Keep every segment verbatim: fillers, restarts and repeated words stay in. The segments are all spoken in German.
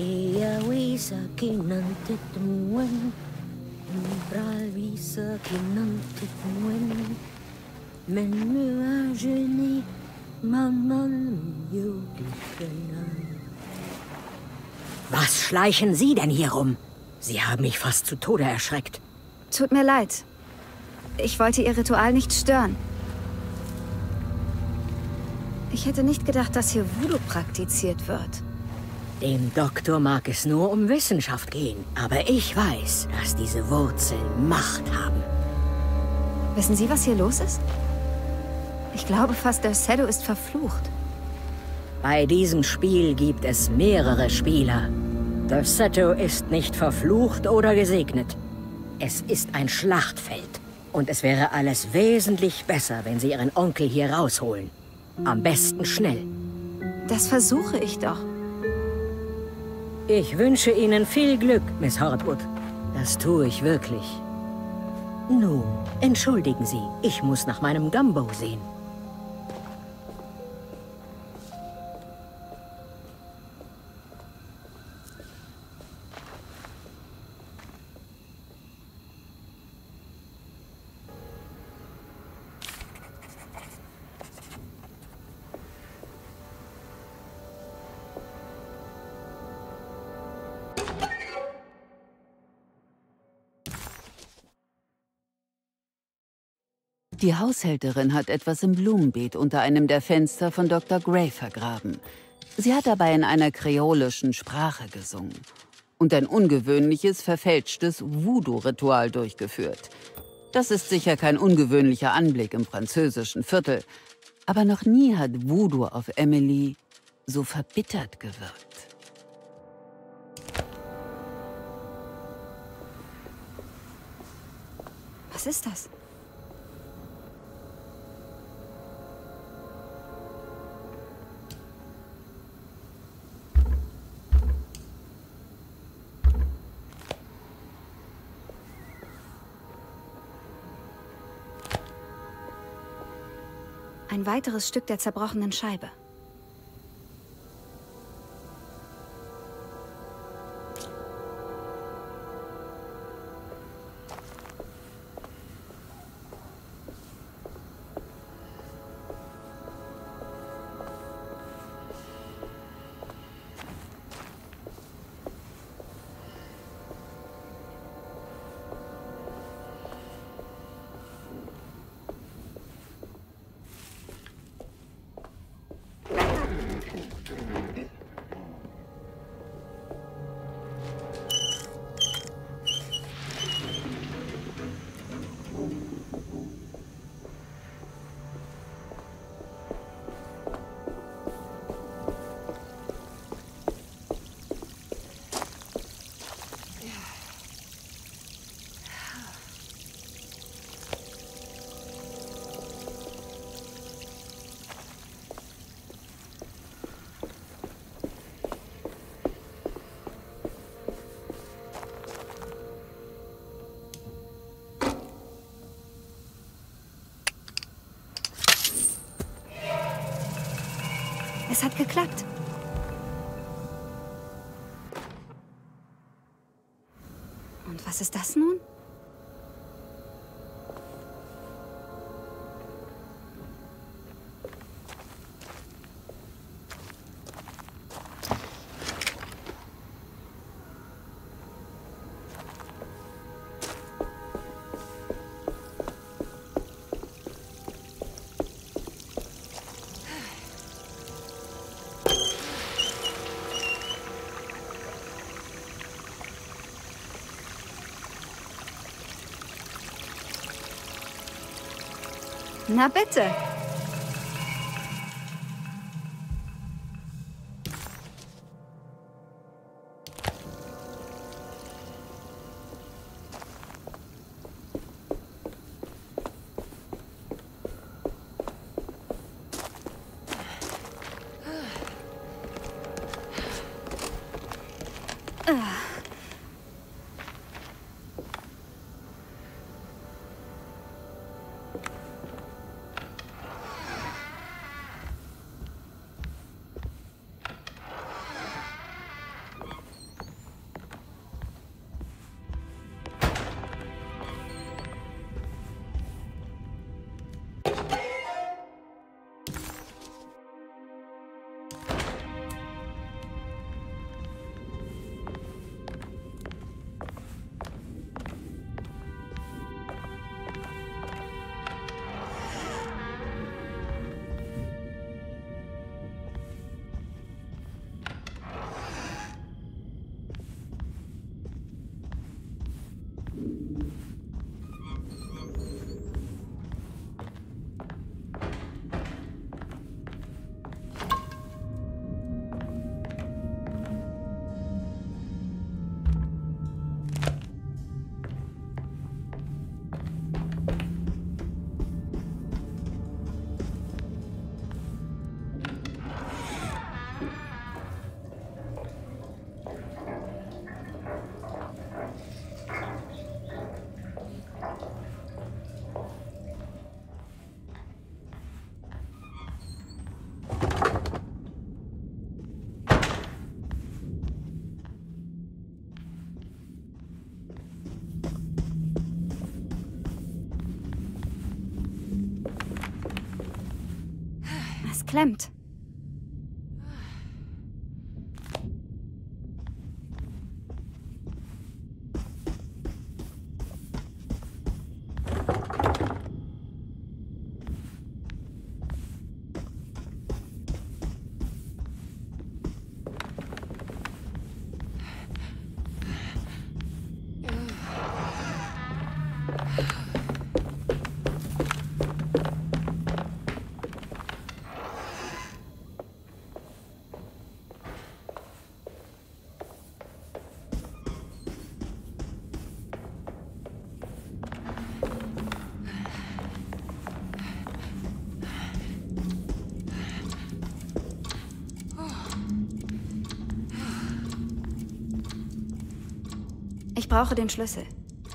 Hiawisa kinantitumwen, Bralvisa kinantitumwen, Men nuageni, Maman Judikenan. Was schleichen Sie denn hier rum? Sie haben mich fast zu Tode erschreckt. Tut mir leid. Ich wollte Ihr Ritual nicht stören. Ich hätte nicht gedacht, dass hier Voodoo praktiziert wird. Dem Doktor mag es nur um Wissenschaft gehen, aber ich weiß, dass diese Wurzeln Macht haben. Wissen Sie, was hier los ist? Ich glaube fast, der Shadow ist verflucht. Bei diesem Spiel gibt es mehrere Spieler. Der Seto ist nicht verflucht oder gesegnet. Es ist ein Schlachtfeld. Und es wäre alles wesentlich besser, wenn Sie Ihren Onkel hier rausholen. Am besten schnell. Das versuche ich doch. Ich wünsche Ihnen viel Glück, Miss Hortwood. Das tue ich wirklich. Nun, entschuldigen Sie, ich muss nach meinem Gumbo sehen. Die Haushälterin hat etwas im Blumenbeet unter einem der Fenster von Doktor Gray vergraben. Sie hat dabei in einer kreolischen Sprache gesungen und ein ungewöhnliches, verfälschtes Voodoo-Ritual durchgeführt. Das ist sicher kein ungewöhnlicher Anblick im französischen Viertel, aber noch nie hat Voodoo auf Emily so verbittert gewirkt. Was ist das? Ein weiteres Stück der zerbrochenen Scheibe. Es hat geklappt. Und was ist das nun? Na bitte. verklemmt. Ich brauche den Schlüssel.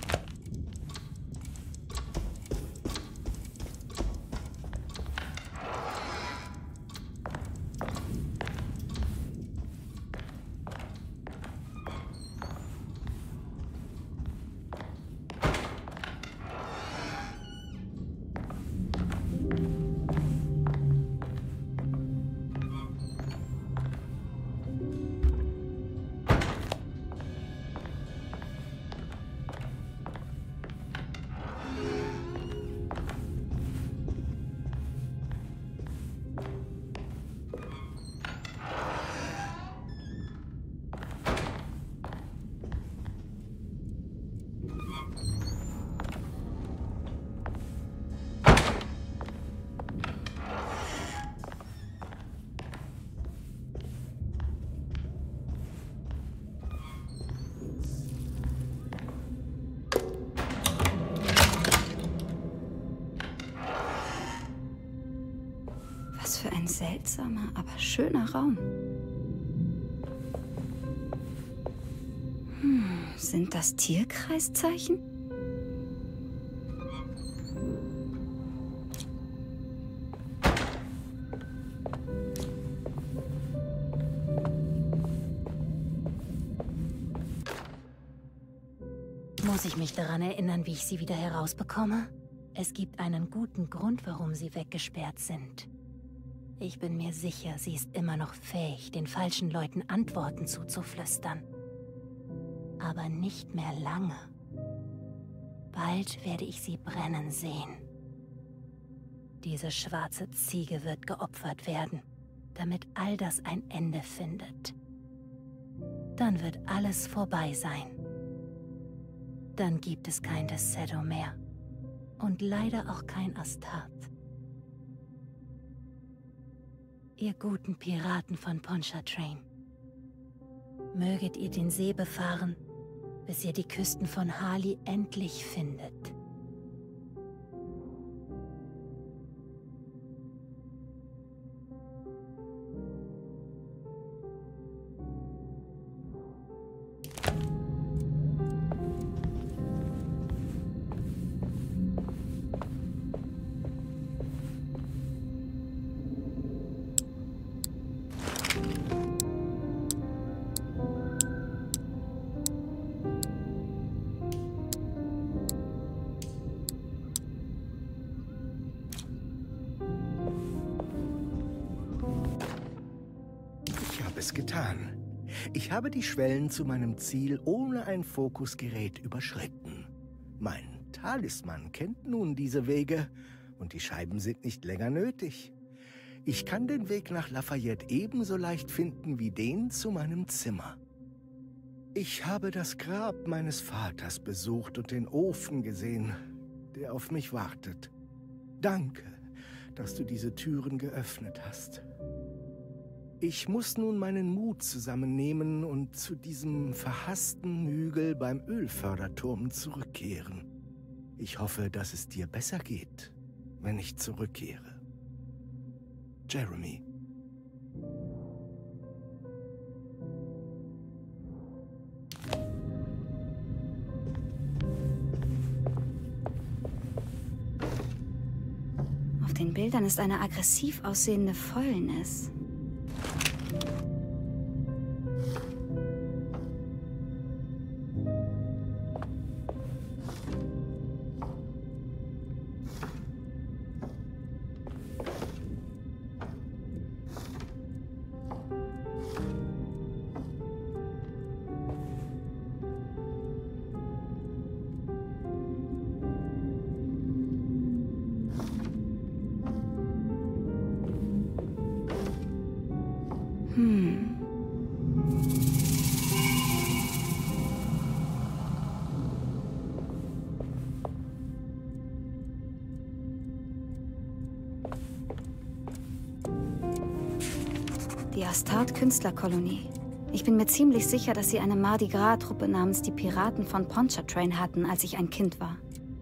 Was für ein seltsamer, aber schöner Raum. Hm, sind das Tierkreiszeichen? Muss ich mich daran erinnern, wie ich sie wieder herausbekomme? Es gibt einen guten Grund, warum sie weggesperrt sind. Ich bin mir sicher, sie ist immer noch fähig, den falschen Leuten Antworten zuzuflüstern. Aber nicht mehr lange. Bald werde ich sie brennen sehen. Diese schwarze Ziege wird geopfert werden, damit all das ein Ende findet. Dann wird alles vorbei sein. Dann gibt es kein Desedo mehr. Und leider auch kein Astart. Ihr guten Piraten von Pontchartrain. Möget ihr den See befahren, bis ihr die Küsten von Hali endlich findet. Es getan. Ich habe die Schwellen zu meinem Ziel ohne ein Fokusgerät überschritten. Mein Talisman kennt nun diese Wege und die Scheiben sind nicht länger nötig. Ich kann den Weg nach Lafayette ebenso leicht finden wie den zu meinem Zimmer. Ich habe das Grab meines Vaters besucht und den Ofen gesehen, der auf mich wartet. Danke, dass du diese Türen geöffnet hast. Ich muss nun meinen Mut zusammennehmen und zu diesem verhassten Hügel beim Ölförderturm zurückkehren. Ich hoffe, dass es dir besser geht, wenn ich zurückkehre. Jeremy. Auf den Bildern ist eine aggressiv aussehende Fäulnis. Astarte-Künstlerkolonie. Ich bin mir ziemlich sicher, dass sie eine Mardi Gras-Truppe namens die Piraten von Pontchartrain hatten, als ich ein Kind war.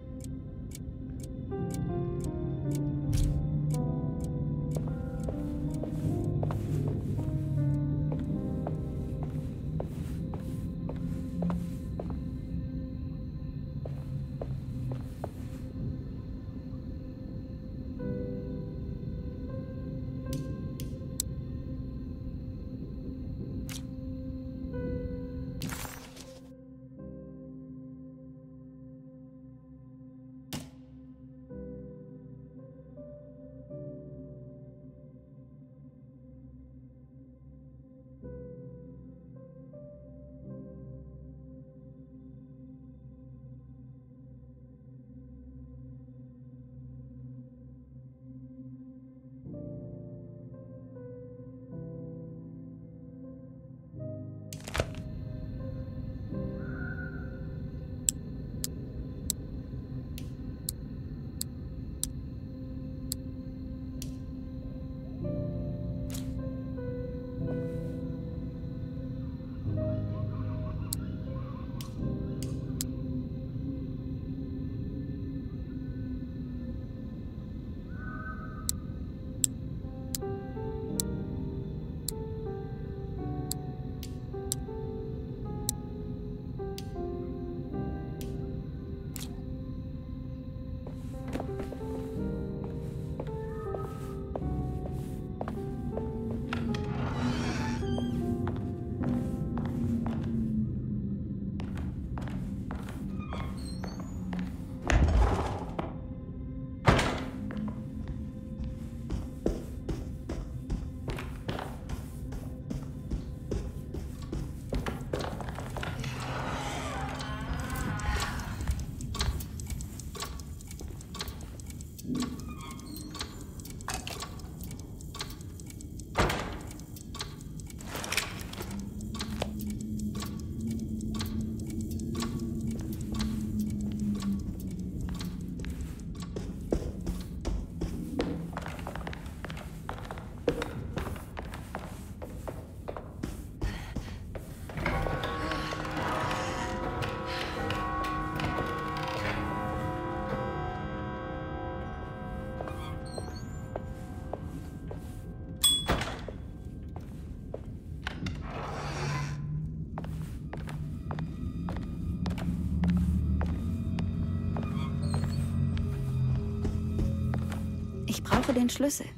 Ich brauche den Schlüssel.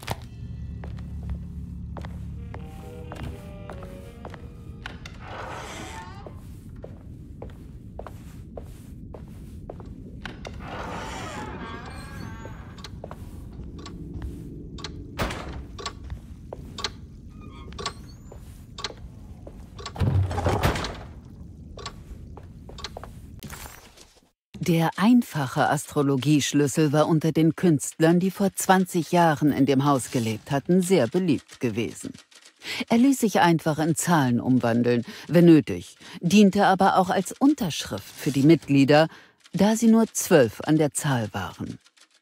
Der einfache Astrologieschlüssel war unter den Künstlern, die vor zwanzig Jahren in dem Haus gelebt hatten, sehr beliebt gewesen. Er ließ sich einfach in Zahlen umwandeln, wenn nötig, diente aber auch als Unterschrift für die Mitglieder, da sie nur zwölf an der Zahl waren.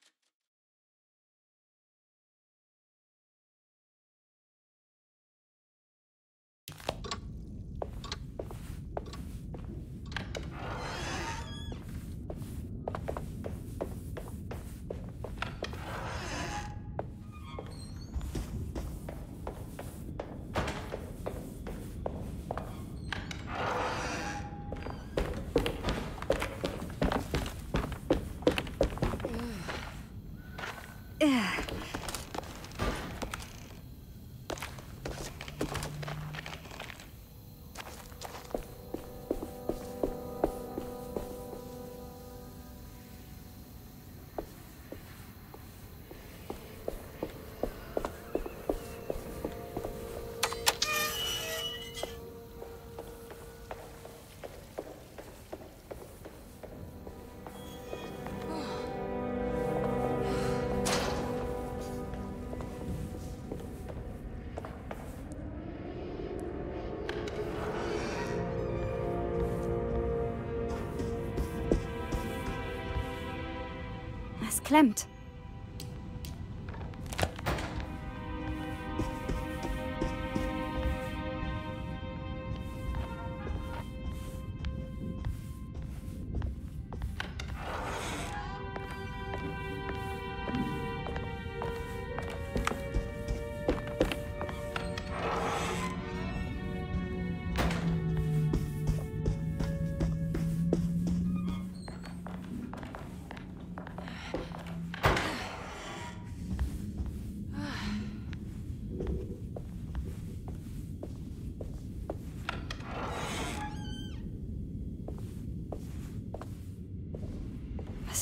Es klemmt.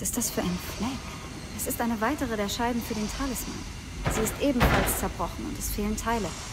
Was ist das für ein Fleck? Es ist eine weitere der Scheiben für den Talisman. Sie ist ebenfalls zerbrochen und es fehlen Teile.